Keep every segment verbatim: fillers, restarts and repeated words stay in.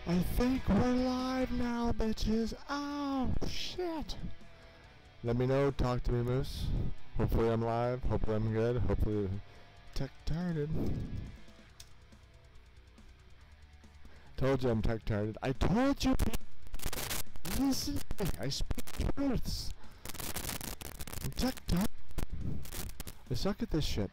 I think we're live now, bitches. Oh, shit. Let me know. Talk to me, Moose. Hopefully I'm live. Hopefully I'm good. Hopefully tech-tarded. Told you I'm tech-tarded. I told you. Listen to me. I speak truths. I'm tech-tarded. I suck at this shit.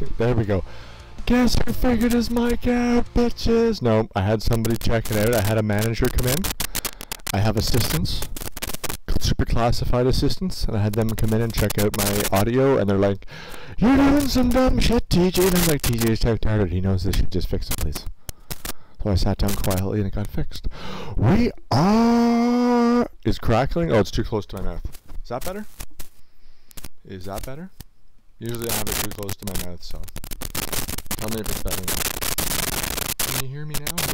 testing. There we go. Guess who figured his mic out, bitches? No, I had somebody check it out. I had a manager come in. I have assistants, super classified assistants, and I had them come in and check out my audio, and they're like, "You're doing some dumb shit, T J." And I'm like, "T J's typed out it. He knows this. Should just fix it, please." So I sat down quietly, and it got fixed. We are... Is crackling? Oh, it's too close to my mouth. Is that better? Is that better? Usually I have it too close to my mouth, so... Tell me if it's better now. Can you hear me now?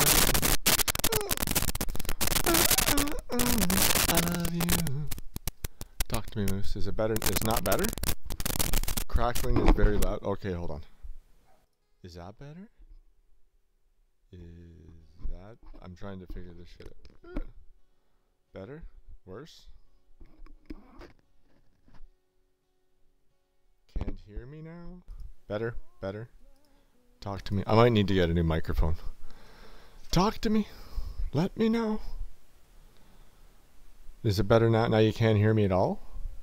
I love you. Talk to me, Moose. Is it better? Is not better? Crackling is very loud. Okay, hold on. Is that better? Is that... I'm trying to figure this shit out. Better? Worse? Can't hear me now? Better? Better? Talk to me. I might need to get a new microphone. Talk to me. Let me know. Is it better now? Now you can't hear me at all?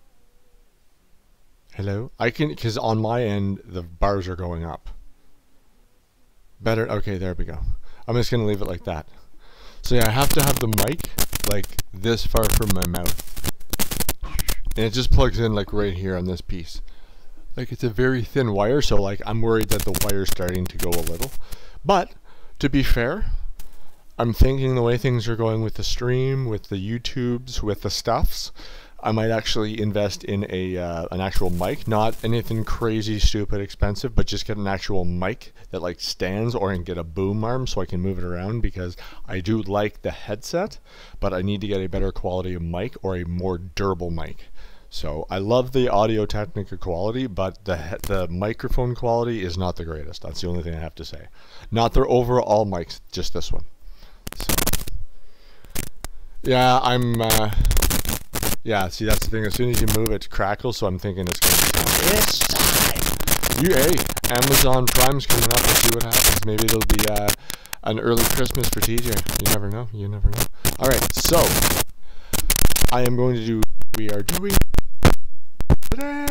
Hello? I can, because on my end, the bars are going up. Better? Okay, there we go. I'm just going to leave it like that. So yeah, I have to have the mic, like, this far from my mouth. And it just plugs in, like, right here on this piece. Like, it's a very thin wire, so, like, I'm worried that the wire's starting to go a little. But, to be fair, I'm thinking the way things are going with the stream, with the YouTubes, with the stuffs, I might actually invest in a uh, an actual mic. Not anything crazy, stupid, expensive, but just get an actual mic that, like, stands, or and get a boom arm so I can move it around, because I do like the headset, but I need to get a better quality of mic or a more durable mic. So I love the Audio Technica quality, but the the microphone quality is not the greatest. That's the only thing I have to say. Not their overall mics, just this one. So yeah, I'm. Uh, yeah, see, that's the thing. As soon as you move, it crackles. So I'm thinking it's gonna be. It's time. You, hey, Amazon Prime's coming up. We'll see what happens. Maybe it'll be uh, an early Christmas for T J. You never know. You never know. All right, so I am going to do. We are doing. Today.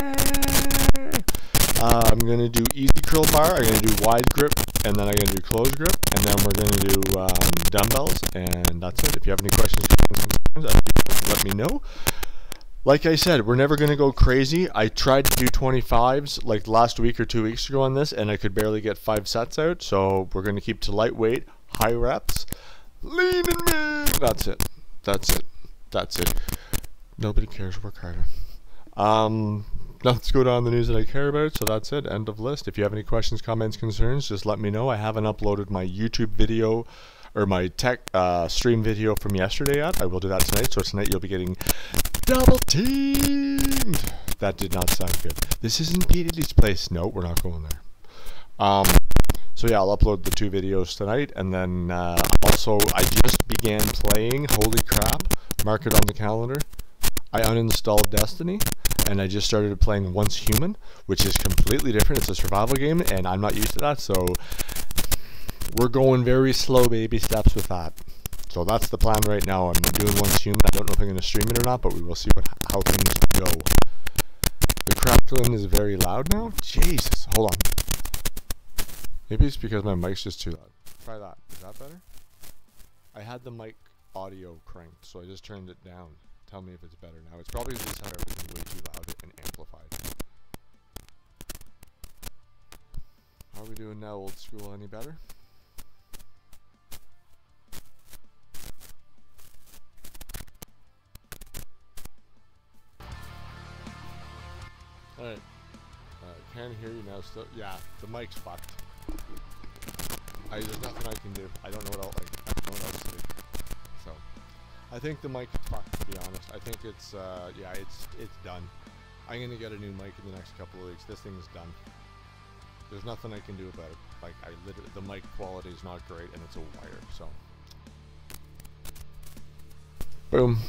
Uh, I'm going to do easy curl bar, I'm going to do wide grip, and then I'm going to do close grip, and then we're going to do um, dumbbells, and that's it. If you have any questions, let me know. Like I said, we're never going to go crazy. I tried to do twenty-fives like last week or two weeks ago on this, and I could barely get five sets out, so we're going to keep to lightweight, high reps, lean and mean. That's it. That's it. That's it. Nobody cares. Work harder. Um, let's go down the news that I care about. So that's it. End of list. If you have any questions, comments, concerns, just let me know. I haven't uploaded my YouTube video or my tech uh, stream video from yesterday yet. I will do that tonight. So tonight you'll be getting double teamed. That did not sound good. This isn't P Diddy's place. No, we're not going there. Um, so yeah, I'll upload the two videos tonight, and then uh, also I just began playing. Holy crap! Mark it on the calendar. I uninstalled Destiny, and I just started playing Once Human, which is completely different. It's a survival game, and I'm not used to that, so we're going very slow baby steps with that. So that's the plan right now. I'm doing Once Human. I don't know if I'm going to stream it or not, but we will see what how things go. The crackling is very loud now? Jesus, hold on. Maybe it's because my mic's just too loud. Try that. Is that better? I had the mic audio cranked, so I just turned it down. Tell me if it's better now. It's probably because I had everything way too loud and amplified. How are we doing now, old school? Any better? Alright. Uh, can't hear you now still. Yeah, the mic's fucked. I, there's nothing I can do. I don't know what else, like, I don't know what else to do. So, I think the mic is fucked, to be honest. I think it's, uh, yeah, it's it's done. I'm gonna get a new mic in the next couple of weeks. This thing is done. There's nothing I can do about it. Like, I literally, the mic quality is not great, and it's a wire, so. Boom.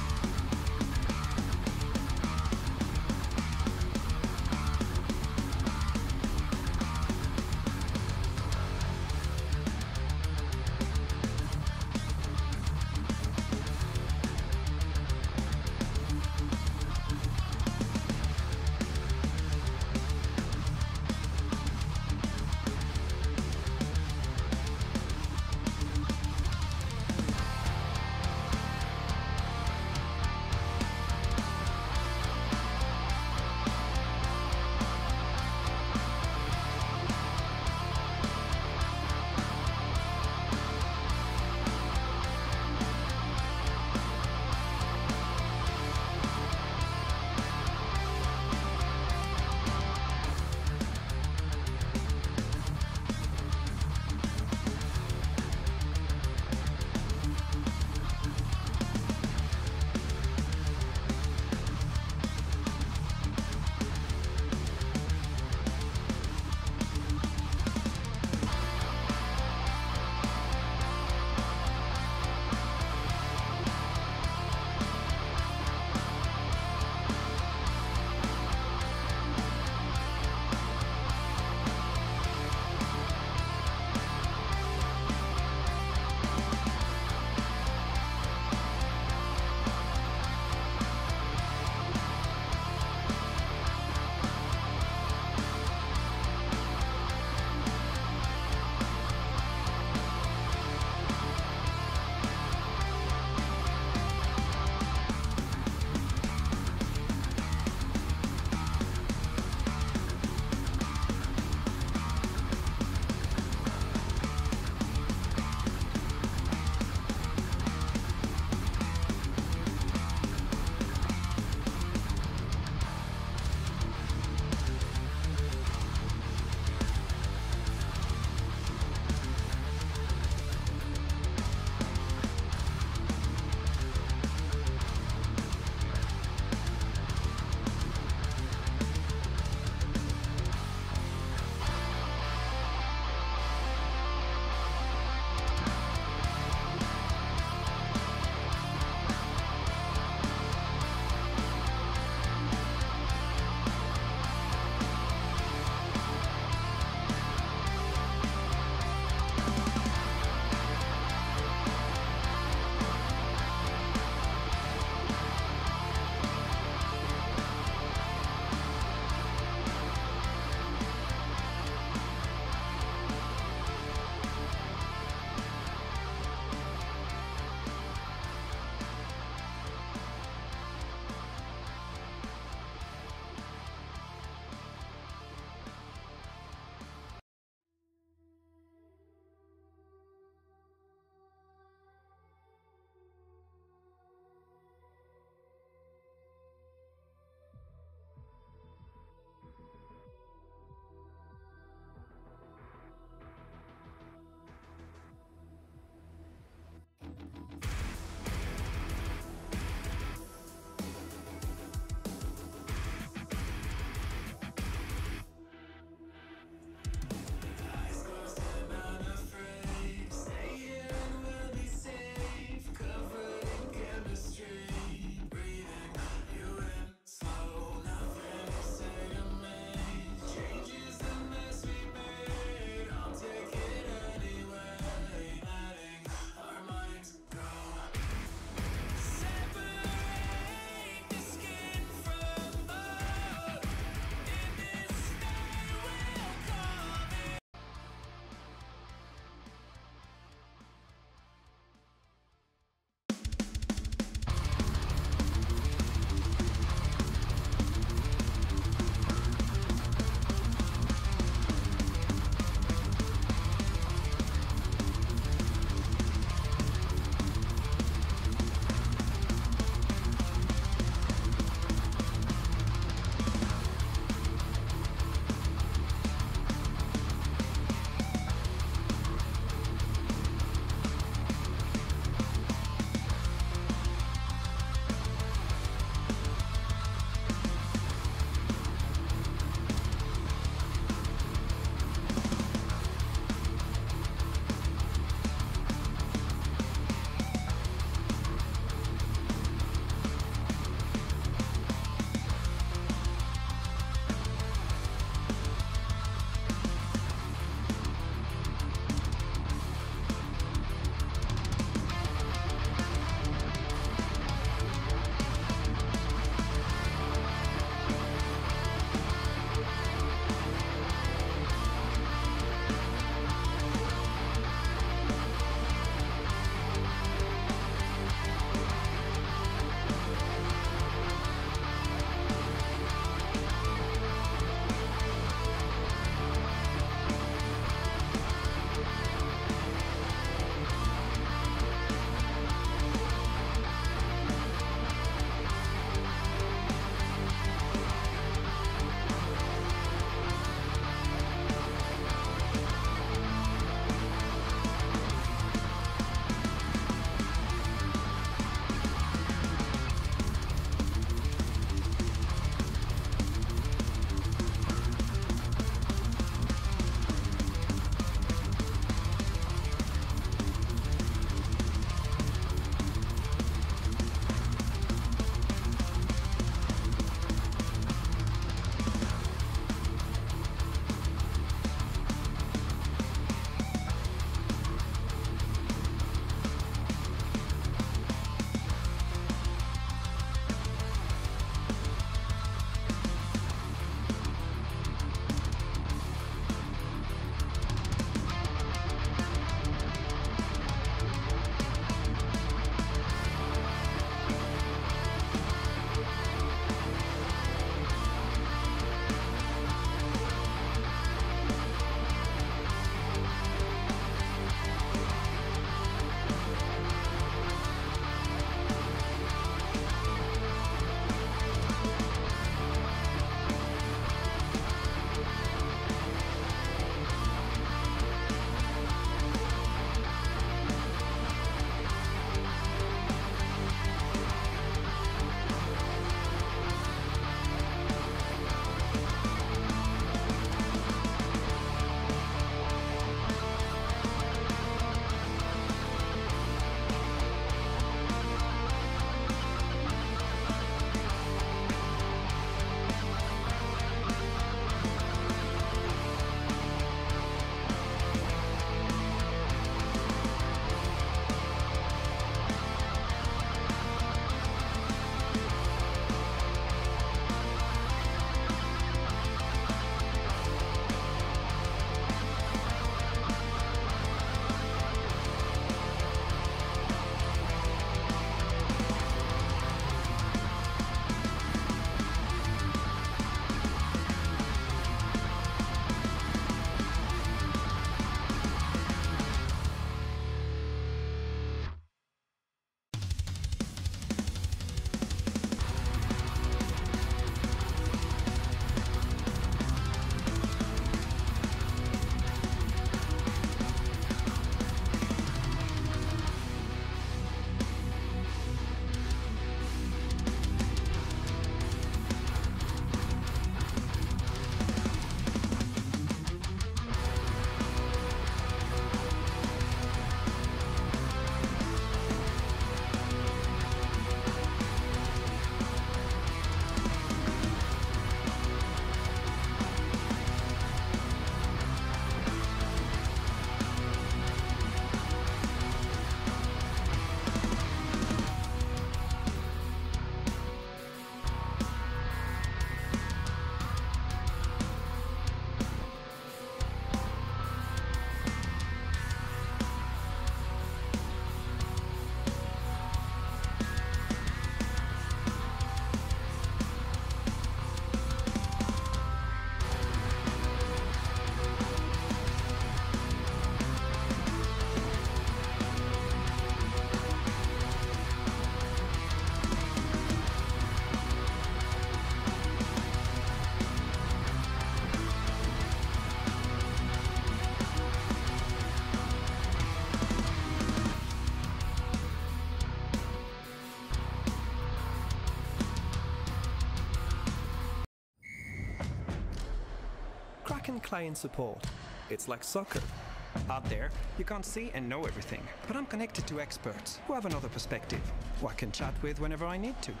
I'm client support. It's like soccer. Out there, you can't see and know everything, but I'm connected to experts who have another perspective, who I can chat with whenever I need to.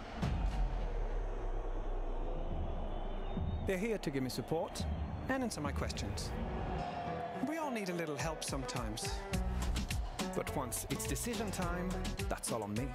They're here to give me support and answer my questions. We all need a little help sometimes. But once it's decision time, that's all on me.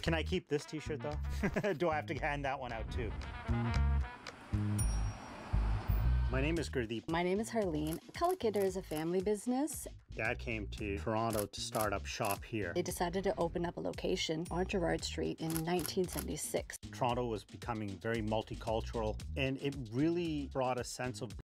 Can I keep this t-shirt though? Do I have to hand that one out too? My name is Gurdeep. My name is Harleen. Collocator is a family business. Dad came to Toronto to start up shop here. They decided to open up a location on Gerrard Street in nineteen seventy-six. Toronto was becoming very multicultural, and it really brought a sense of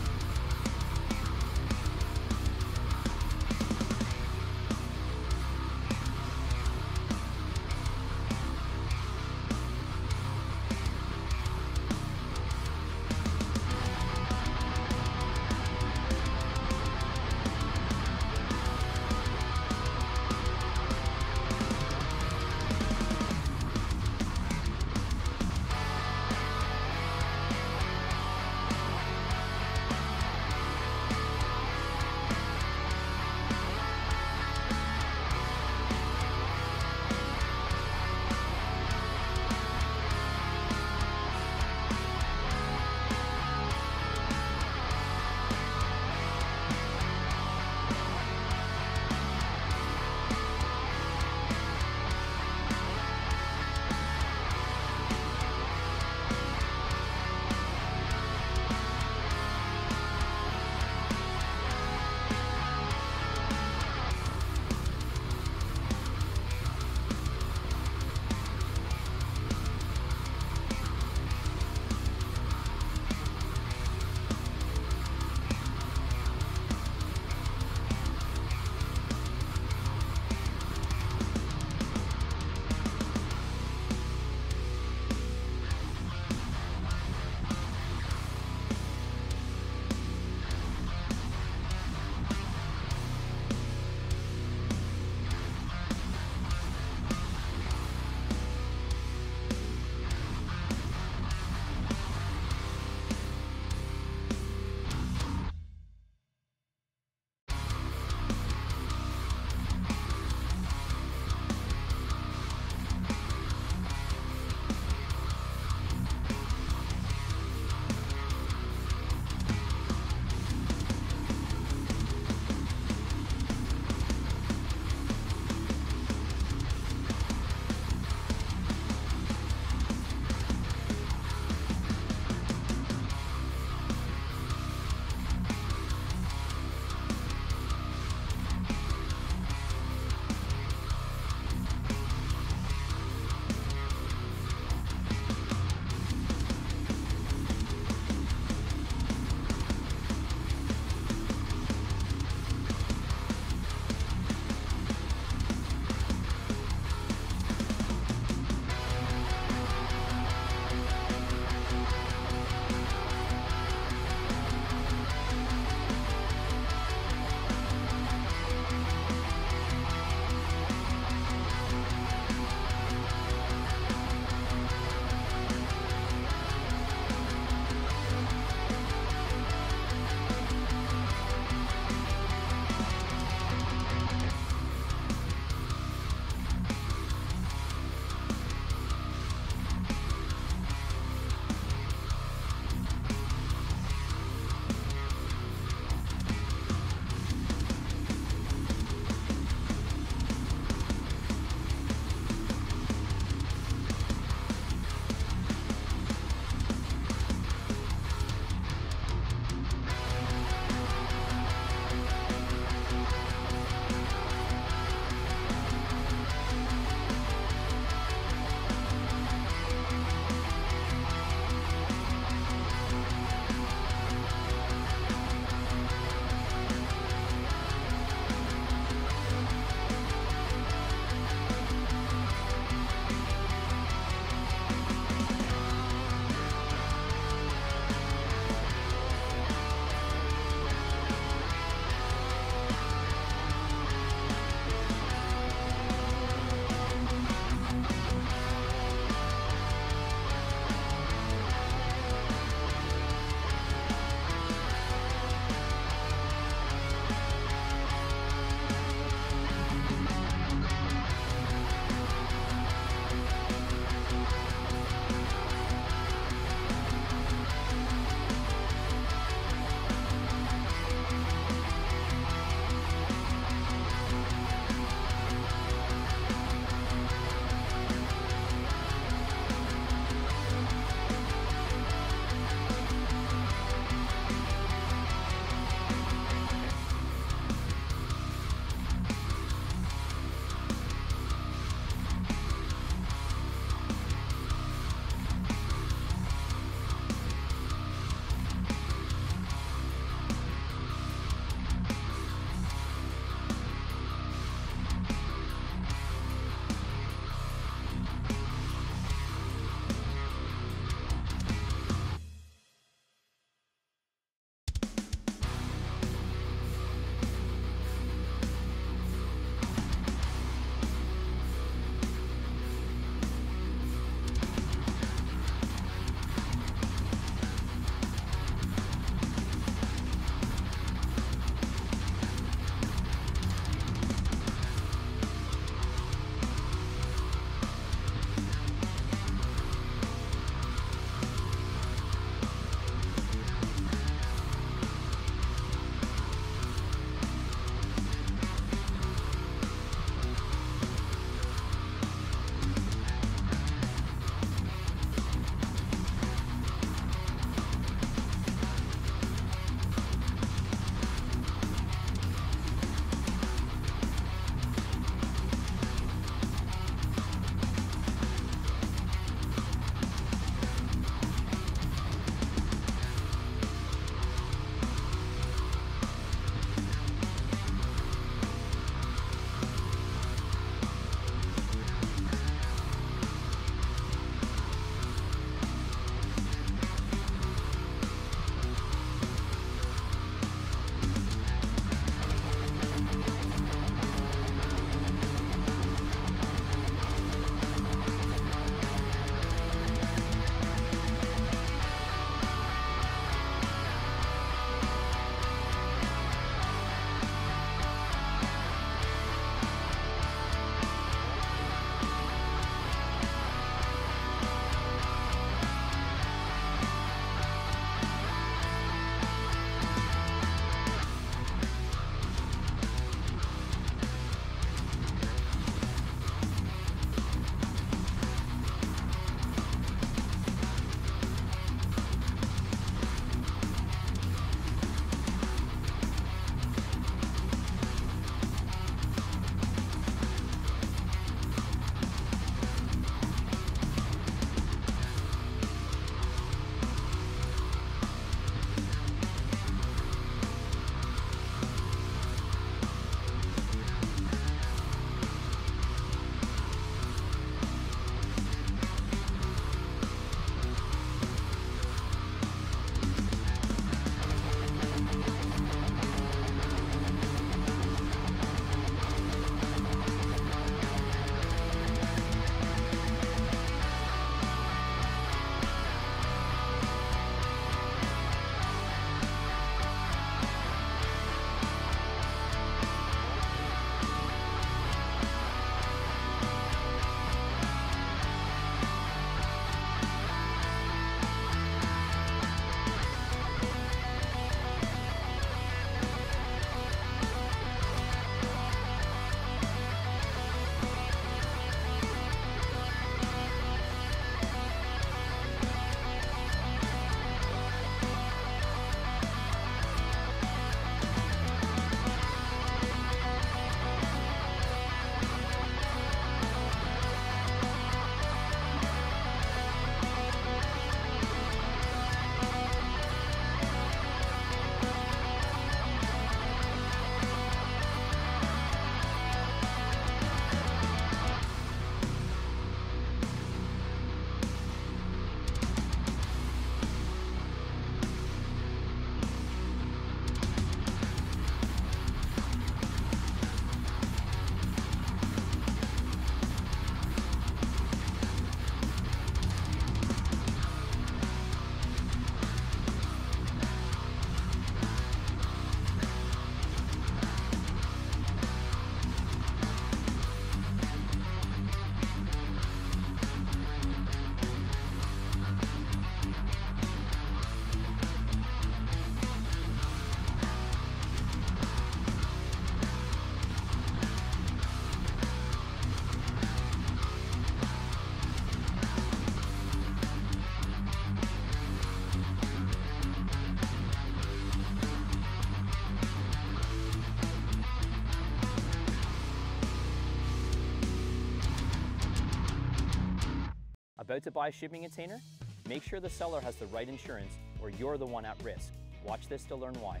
About to buy a shipping container? Make sure the seller has the right insurance or you're the one at risk. Watch this to learn why.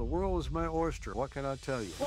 world is my oyster. What can I tell you?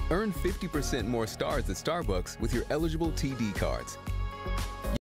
Earn fifty percent more stars at Starbucks with your eligible T D cards.